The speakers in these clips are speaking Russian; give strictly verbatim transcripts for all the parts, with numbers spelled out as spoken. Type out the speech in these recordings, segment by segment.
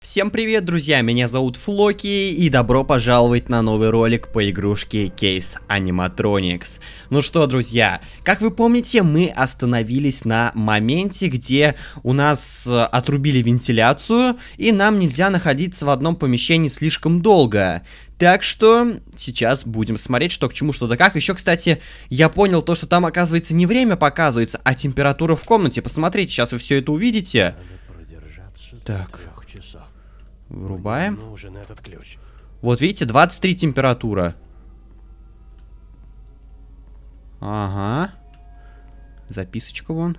Всем привет, друзья, меня зовут Флоки, и добро пожаловать на новый ролик по игрушке Case Animatronics. Ну что, друзья, как вы помните, мы остановились на моменте, где у нас э, отрубили вентиляцию, и нам нельзя находиться в одном помещении слишком долго. Так что сейчас будем смотреть, что к чему, что да как. Еще, кстати, я понял то, что там, оказывается, не время показывается, а температура в комнате. Посмотрите, сейчас вы все это увидите. Так. Врубаем. Нужен этот ключ. Вот видите, двадцать три температура. Ага. Записочка вон.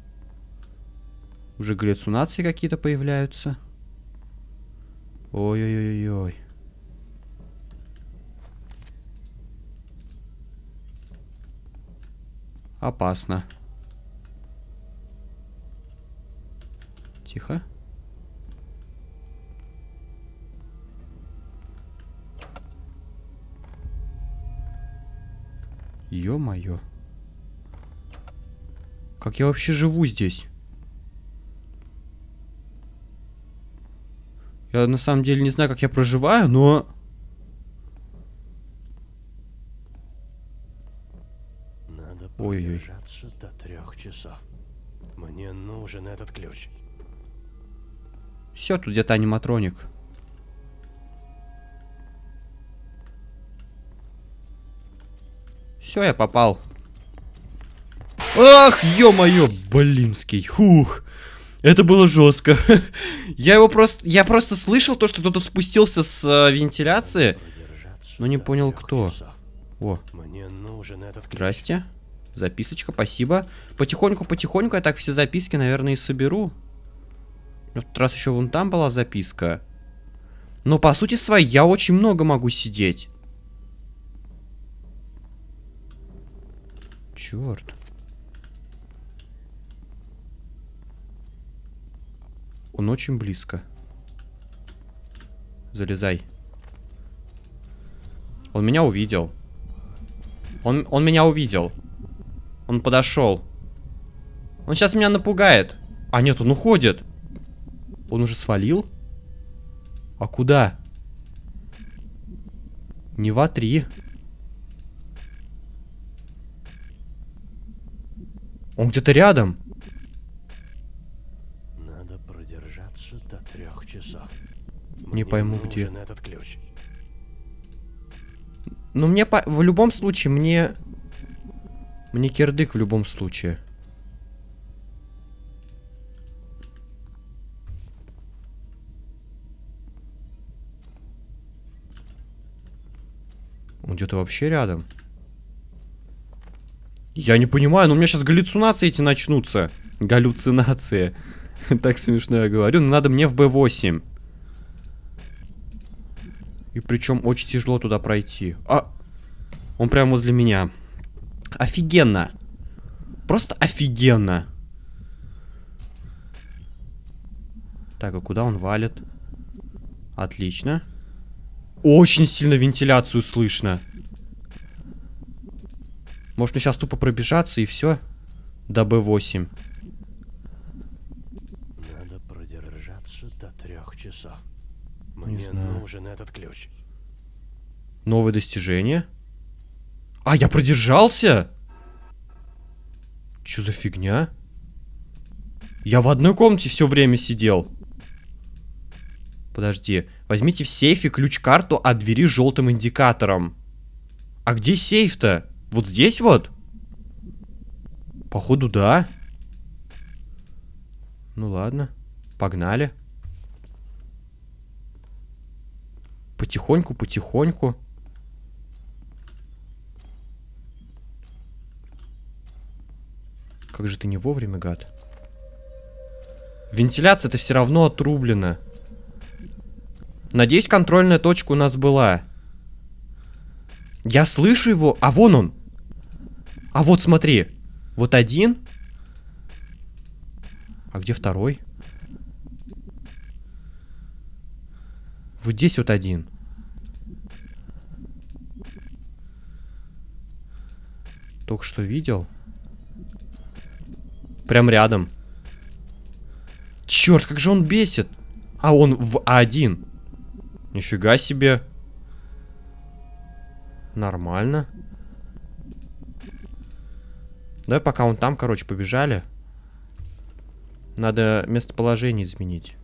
Уже галлюцинации какие-то появляются. Ой-ой-ой-ой. Опасно. Тихо. Ё-моё. Как я вообще живу здесь? Я на самом деле не знаю, как я проживаю, но... Надо Ой-ой. продержаться до трех часов. Мне нужен этот ключ. Все, тут где-то аниматроник. Все, я попал. Ах, ё-моё, блинский. Хух. Это было жестко. Я его просто... Я просто слышал то, что кто-то спустился с э, вентиляции, но не понял, кто. Часов. О, Мне нужен этот ключ. здрасте. Записочка, спасибо. Потихоньку-потихоньку я так все записки, наверное, и соберу. В тот раз еще вон там была записка. Но по сути своей я очень много могу сидеть. Черт. Он очень близко. Залезай. Он меня увидел. Он, он меня увидел. Он подошел. Он сейчас меня напугает. А нет, он уходит. Он уже свалил? А куда? Не в А три. Он где-то рядом. Надо продержаться до трех часов. Не Мне пойму, нужен где. этот ключ. Но мне по... в любом случае, мне... Мне кирдык в любом случае. Он где-то вообще рядом. Я не понимаю, но у меня сейчас галлюцинации эти начнутся. Галлюцинации. Так смешно я говорю, но надо мне в Б восемь. И причем очень тяжело туда пройти. А! Он прямо возле меня. Офигенно. Просто офигенно. Так, а куда он валит? Отлично. Очень сильно вентиляцию слышно. Может, мне сейчас тупо пробежаться и все? До Б восемь. Надо продержаться до трех часов. Не Мне знаю. нужен этот ключ. Новое достижение. А, я продержался? Чё за фигня? Я в одной комнате все время сидел. Подожди. Возьмите в сейфе ключ-карту от двери с желтым индикатором. А где сейф-то? Вот здесь вот? Походу, да. Ну ладно. Погнали. Потихоньку, потихоньку. Как же ты не вовремя, гад. Вентиляция-то все равно отрублена. Надеюсь, контрольная точка у нас была. Я слышу его. А вон он. А вот смотри. Вот один. А где второй? Вот здесь вот один. Только что видел. Прям рядом. Черт, как же он бесит. А, он в А один. Нифига себе. Нормально. Давай пока он там, короче, побежали. Надо местоположение изменить.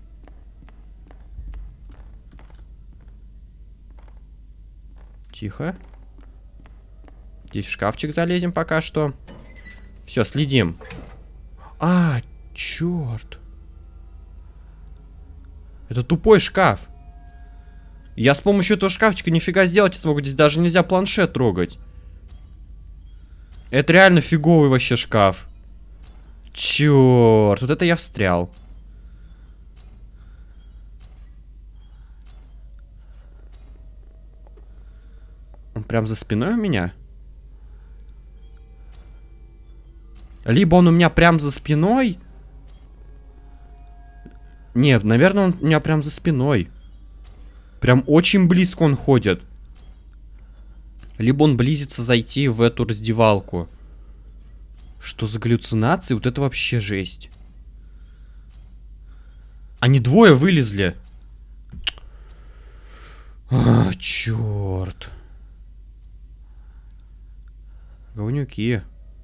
Тихо. Здесь в шкафчик залезем пока что. Все, следим. А, черт. Это тупой шкаф. Я с помощью этого шкафчика нифига сделать не смогу. Здесь даже нельзя планшет трогать. Это реально фиговый вообще шкаф. Черт, вот это я встрял. Он прям за спиной у меня? Либо он у меня прям за спиной. Нет, наверное, он у меня прям за спиной. Прям очень близко он ходит. Либо он близится зайти в эту раздевалку. Что за галлюцинации? Вот это вообще жесть. Они двое вылезли. А, черт. Говнюки.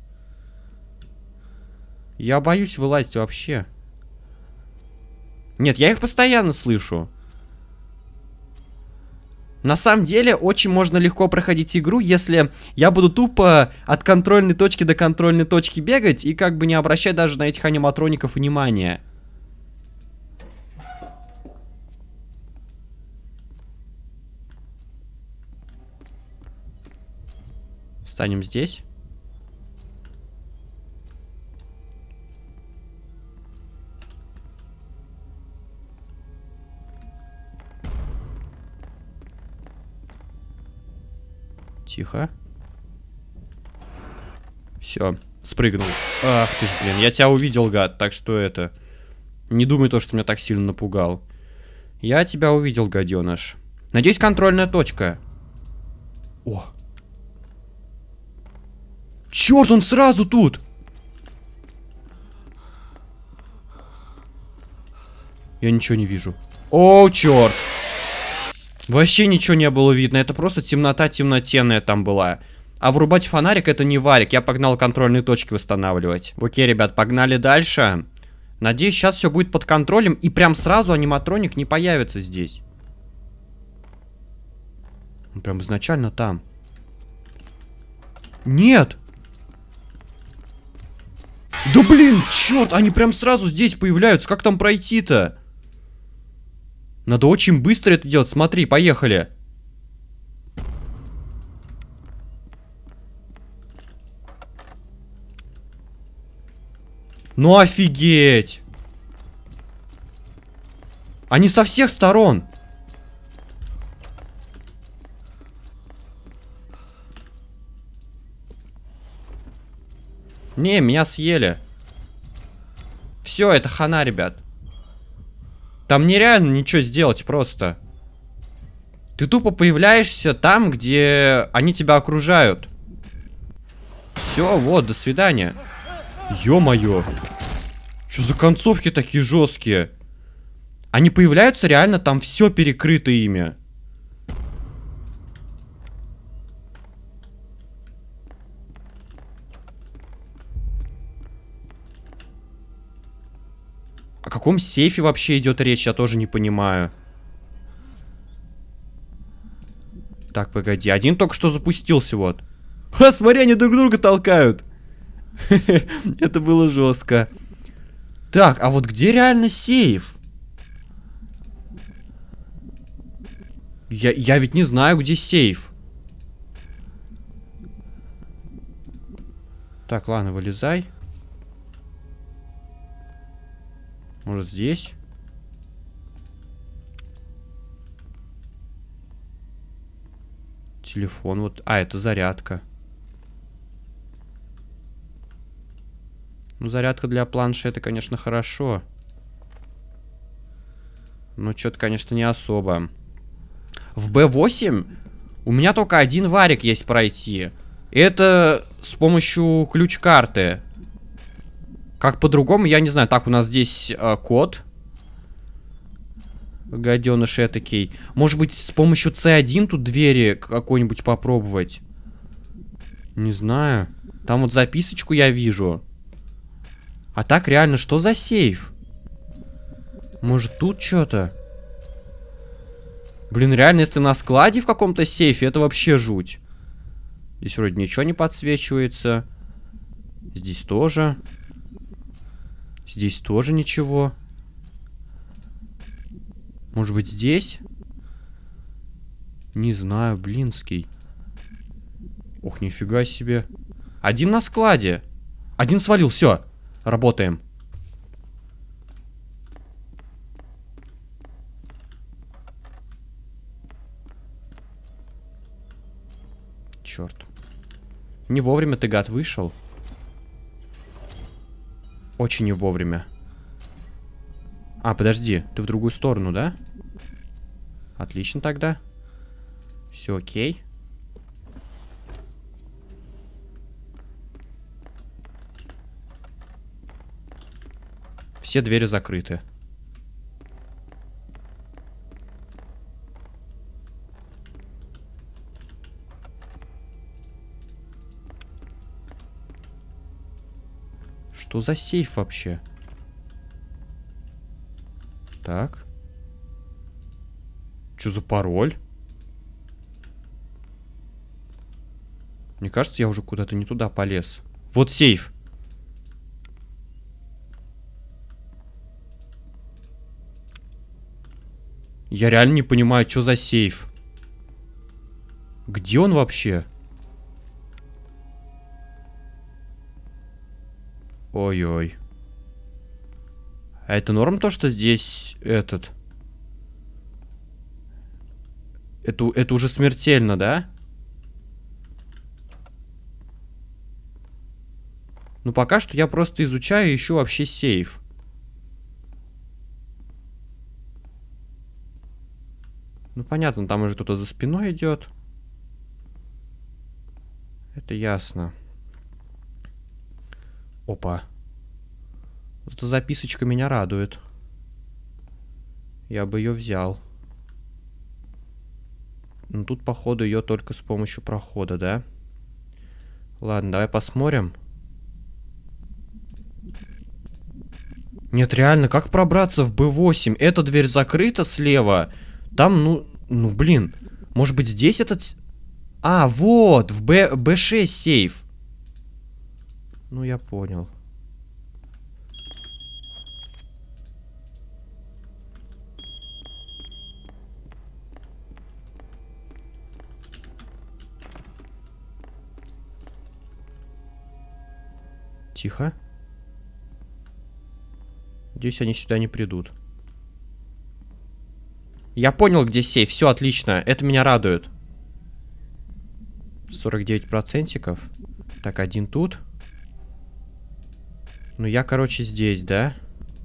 Я боюсь вылазить вообще. Нет, я их постоянно слышу. На самом деле, очень можно легко проходить игру, если я буду тупо от контрольной точки до контрольной точки бегать и как бы не обращать даже на этих аниматроников внимания. Встанем здесь. Тихо. Все, спрыгнул. Ах ты ж, блин, я тебя увидел, гад, так что это... Не думай то, что меня так сильно напугал. Я тебя увидел, гаденыш. Надеюсь, контрольная точка. О. Черт, он сразу тут! Я ничего не вижу. О, черт! Вообще ничего не было видно, это просто темнота темнотенная там была. А врубать фонарик это не варик, я погнал контрольные точки восстанавливать. Окей, ребят, погнали дальше. Надеюсь, сейчас все будет под контролем и прям сразу аниматроник не появится здесь. Он прям изначально там. Нет! Да блин, черт, они прям сразу здесь появляются, как там пройти-то? Надо очень быстро это делать. Смотри, поехали. Ну офигеть. Они со всех сторон. Не, меня съели. Все, это хана, ребят. Там нереально ничего сделать просто. Ты тупо появляешься там, где они тебя окружают. Все, вот, до свидания. Ё-моё. Что за концовки такие жесткие? Они появляются реально, там все перекрыто ими. О каком сейфе вообще идет речь, я тоже не понимаю. Так, погоди, один только что запустился, вот. Ха, смотри, они друг друга толкают. Это было жестко. Так, а вот где реально сейф? Я, я ведь не знаю, где сейф. Так, ладно, вылезай. Может, здесь? Телефон вот. А, это зарядка. Ну, зарядка для планшета, конечно, хорошо. Но что-то, конечно, не особо. В Бэ восемь у меня только один варик есть пройти. Это с помощью ключ-карты. Как по-другому, я не знаю. Так, у нас здесь э, код. Гаденыш этакий. Может быть, с помощью С один тут двери какой-нибудь попробовать? Не знаю. Там вот записочку я вижу. А так реально, что за сейф? Может, тут что-то? Блин, реально, если на складе в каком-то сейфе, это вообще жуть. Здесь вроде ничего не подсвечивается. Здесь тоже. Здесь тоже ничего. Может быть, здесь? Не знаю, блинский. Ох, нифига себе. Один на складе. Один свалил, все. Работаем. Черт. Не вовремя ты, гад, вышел. Очень не вовремя. А, подожди, ты в другую сторону, да? Отлично тогда. Все окей. Все двери закрыты. Что за сейф вообще? Так. Что за пароль? Мне кажется, я уже куда-то не туда полез. Вот сейф. Я реально не понимаю, что за сейф. Где он вообще? Ой-ой. А это норм то, что здесь этот... Это, это уже смертельно, да? Ну, пока что я просто изучаю и ищу вообще сейф. Ну, понятно, там уже кто-то за спиной идет. Это ясно. Опа. Вот эта записочка меня радует. Я бы ее взял. Но тут, походу, ее только с помощью прохода, да? Ладно, давай посмотрим. Нет, реально, как пробраться в Б восемь? Эта дверь закрыта слева. Там, ну, ну, блин. Может быть, здесь этот... А, вот, в Б, Б шесть сейф. Ну, я понял. Тихо. Надеюсь, они сюда не придут. Я понял, где сейф. Все отлично. Это меня радует. сорок девять процентиков. Так, один тут. Ну, я, короче, здесь, да?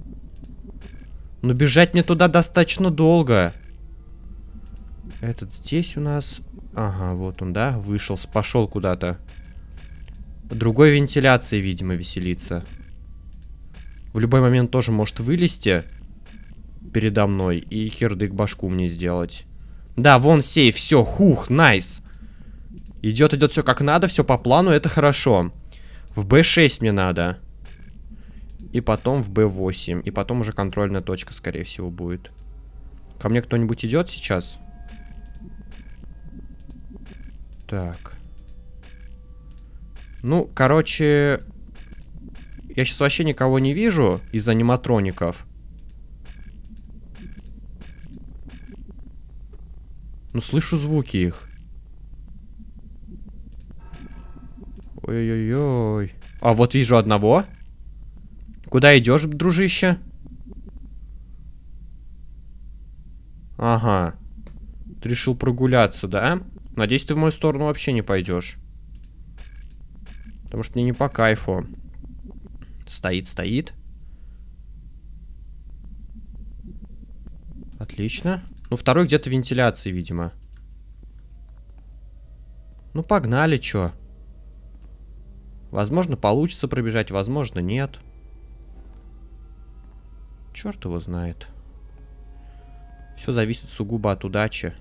Но бежать мне туда достаточно долго. Этот здесь у нас... Ага, вот он, да? Вышел, пошел куда-то. Другой вентиляции, видимо, веселится. В любой момент тоже может вылезти передо мной и хердык башку мне сделать. Да, вон сейф, все, хух, найс. Идет, идет все как надо, все по плану, это хорошо. В Б шесть мне надо. И потом в Б восемь. И потом уже контрольная точка, скорее всего, будет. Ко мне кто-нибудь идет сейчас? Так. Ну, короче... Я сейчас вообще никого не вижу из аниматроников. Ну, слышу звуки их. Ой-ой-ой. А, вот вижу одного. Куда идешь, дружище? Ага. Ты решил прогуляться, да? Надеюсь, ты в мою сторону вообще не пойдешь. Потому что мне не по кайфу. Стоит, стоит. Отлично. Ну, второй где-то в вентиляции, видимо. Ну, погнали, чё. Возможно, получится пробежать, возможно, нет. Черт его знает. Все зависит сугубо от удачи.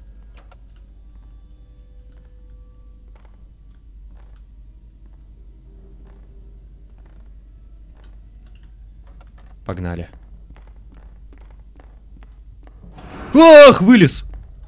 Погнали. Ах, вылез!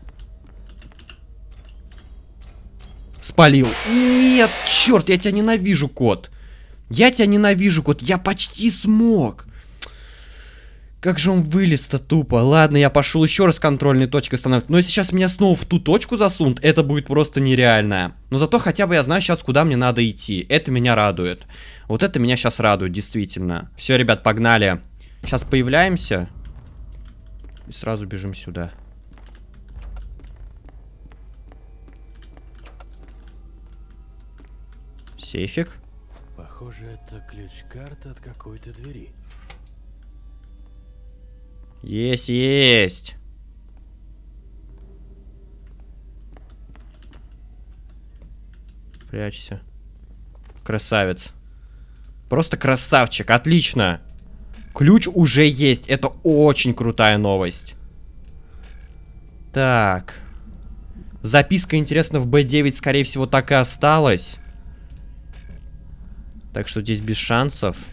Спалил. Нет, черт, я тебя ненавижу, кот. Я тебя ненавижу, кот. Я почти смог. Как же он вылез-то тупо. Ладно, я пошел еще раз контрольной точкой становиться. Но если сейчас меня снова в ту точку засунут, это будет просто нереально. Но зато хотя бы я знаю сейчас, куда мне надо идти. Это меня радует. Вот это меня сейчас радует, действительно. Все, ребят, погнали. Сейчас появляемся. И сразу бежим сюда. Сейфик. Похоже, это ключ-карта от какой-то двери. Есть, есть. Прячься. Красавец. Просто красавчик, отлично. Ключ уже есть, это очень крутая новость. Так. Записка, интересно, в бэ девять, скорее всего, так и осталась. Так что здесь без шансов.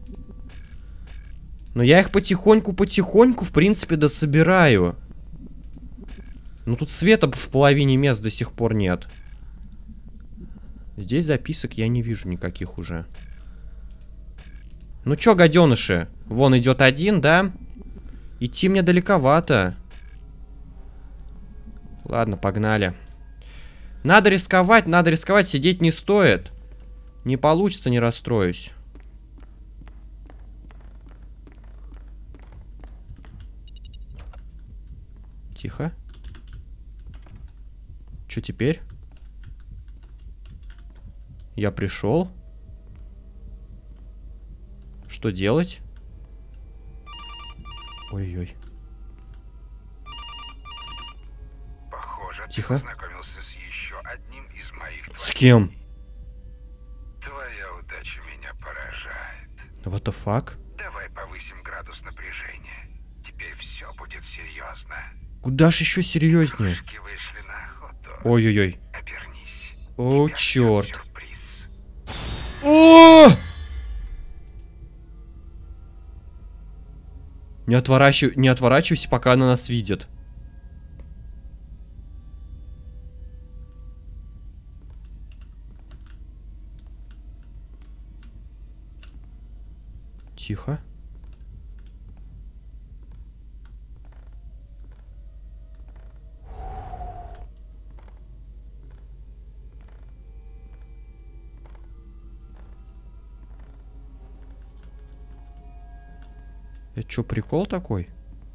Но я их потихоньку-потихоньку, в принципе, дособираю. Но тут света в половине мест до сих пор нет. Здесь записок я не вижу никаких уже. Ну чё, гаденыши? Вон идет один, да? Идти мне далековато. Ладно, погнали. Надо рисковать, надо рисковать, сидеть не стоит. Не получится, не расстроюсь. Тихо. Что теперь? Я пришел. Что делать? Ой-ой. Похоже, Тихо. ты познакомился с еще одним из моих. С кем? Твоя удача меня поражает. What the fuck? Давай повысим градус напряжения. Теперь все будет серьезно. Куда ж еще серьезнее? Кружки вышли на охоту. Ой-ой-ой. Обернись. О, Тебя черт. ждет сюрприз. О! Не отворачивай, не отворачивайся, пока она нас видит. Тихо. Это что, прикол такой?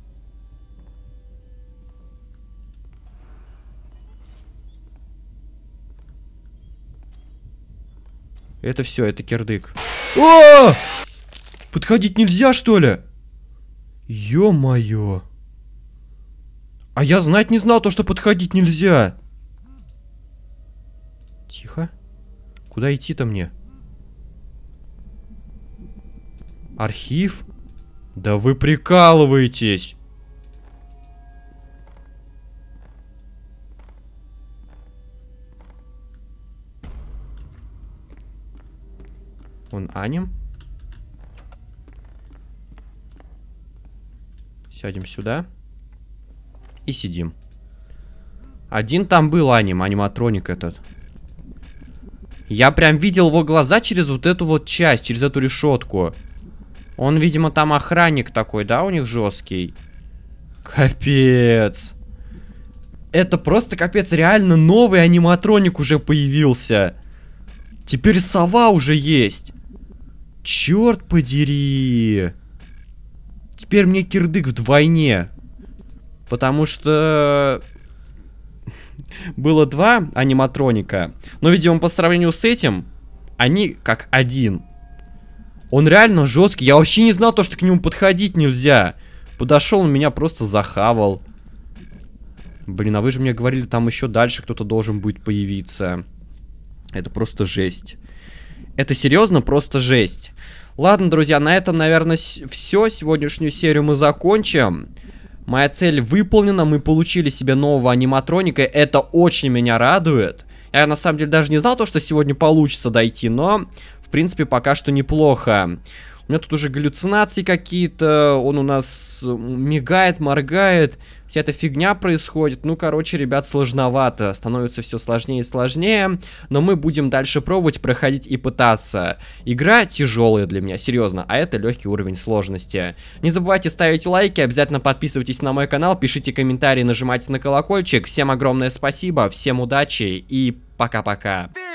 Это все, это кирдык. О! Подходить нельзя, что ли? Ё-моё. А я знать не знал то, что подходить нельзя. Тихо. Куда идти-то мне? Архив? Да вы прикалываетесь. Он аним. Сядем сюда. И сидим. Один там был аним, аниматроник этот. Я прям видел его глаза через вот эту вот часть, через эту решетку. Он, видимо, там охранник такой, да, у них жесткий. Капец. Это просто капец, реально новый аниматроник уже появился. Теперь сова уже есть. Черт подери. Теперь мне кирдык вдвойне. Потому что было два аниматроника. Но, видимо, по сравнению с этим, они как один. Он реально жесткий. Я вообще не знал то, что к нему подходить нельзя. Подошел, он меня просто захавал. Блин, а вы же мне говорили, там еще дальше кто-то должен будет появиться. Это просто жесть. Это серьезно просто жесть. Ладно, друзья, на этом, наверное, все. Сегодняшнюю серию мы закончим. Моя цель выполнена, мы получили себе нового аниматроника, это очень меня радует. Я на самом деле даже не знал то, что сегодня получится дойти, но в принципе пока что неплохо. У меня тут уже галлюцинации какие-то, он у нас мигает, моргает, вся эта фигня происходит. Ну, короче, ребят, сложновато, становится все сложнее и сложнее, но мы будем дальше пробовать, проходить и пытаться. Игра тяжелая для меня, серьезно, а это легкий уровень сложности. Не забывайте ставить лайки, обязательно подписывайтесь на мой канал, пишите комментарии, нажимайте на колокольчик. Всем огромное спасибо, всем удачи и пока-пока.